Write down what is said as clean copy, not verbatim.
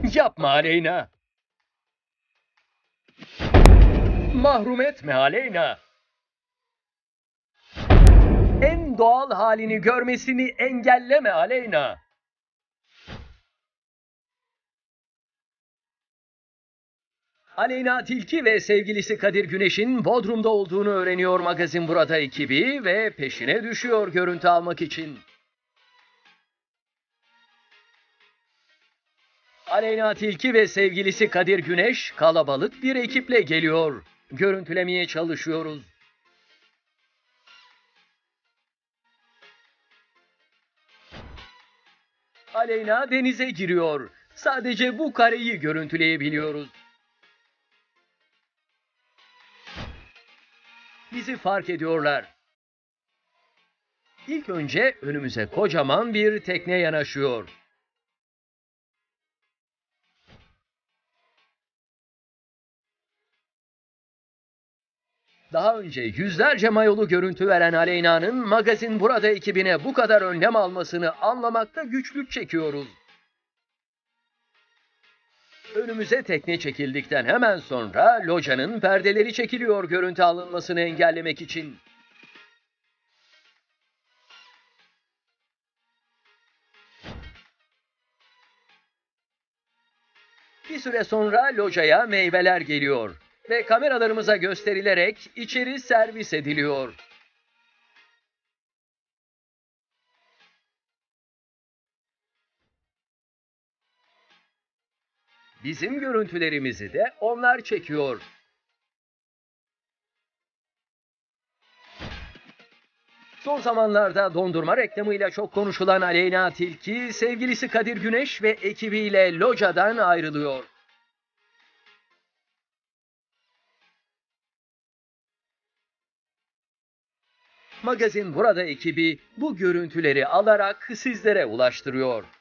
Yapma Aleyna. Mahrum etme Aleyna. En doğal halini görmesini engelleme Aleyna. Aleyna Tilki ve sevgilisi Kadir Güneş'in Bodrum'da olduğunu öğreniyor Magazin Burada ekibi ve peşine düşüyor görüntü almak için. Aleyna Tilki ve sevgilisi Kadir Güneş kalabalık bir ekiple geliyor. Görüntülemeye çalışıyoruz. Aleyna denize giriyor. Sadece bu kareyi görüntüleyebiliyoruz. Bizi fark ediyorlar. İlk önce önümüze kocaman bir tekne yanaşıyor. Daha önce yüzlerce mayolu görüntü veren Aleyna'nın Magazin Burada ekibine bu kadar önlem almasını anlamakta güçlük çekiyoruz. Önümüze tekne çekildikten hemen sonra locanın perdeleri çekiliyor görüntü alınmasını engellemek için. Bir süre sonra locaya meyveler geliyor ve kameralarımıza gösterilerek içeri servis ediliyor. Bizim görüntülerimizi de onlar çekiyor. Son zamanlarda dondurma reklamıyla çok konuşulan Aleyna Tilki, sevgilisi Kadir Güneş ve ekibiyle locadan ayrılıyor. Magazin Burada ekibi bu görüntüleri alarak sizlere ulaştırıyor.